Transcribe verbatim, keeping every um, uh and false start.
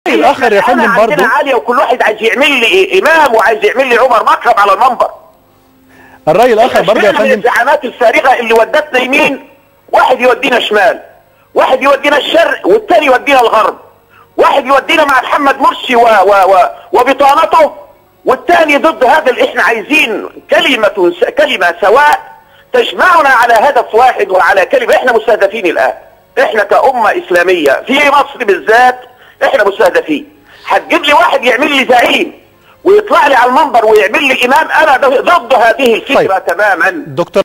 الاخر يا فندم برضه عندنا عاليه وكل واحد عايز يعمل لي إيه امام وعايز يعمل لي عمر مكرم على المنبر. الراي الاخر برضه يا فندم الزعامات الفارغه اللي ودتنا يمين، واحد يودينا شمال، واحد يودينا الشرق والثاني يودينا الغرب، واحد يودينا مع محمد مرسي و و و وبطانته، والثاني ضد هذا. اللي احنا عايزين كلمه كلمه سواء تجمعنا على هدف واحد وعلى كلمه. احنا مستهدفين الان، احنا كأمة إسلامية في مصر بالذات احنا مستهدفين. هتجيب لي واحد يعمل لي زعيم ويطلع لي على المنبر ويعمل لي إمام، أنا ضد هذه الفكرة. طيب. تماما. دكتور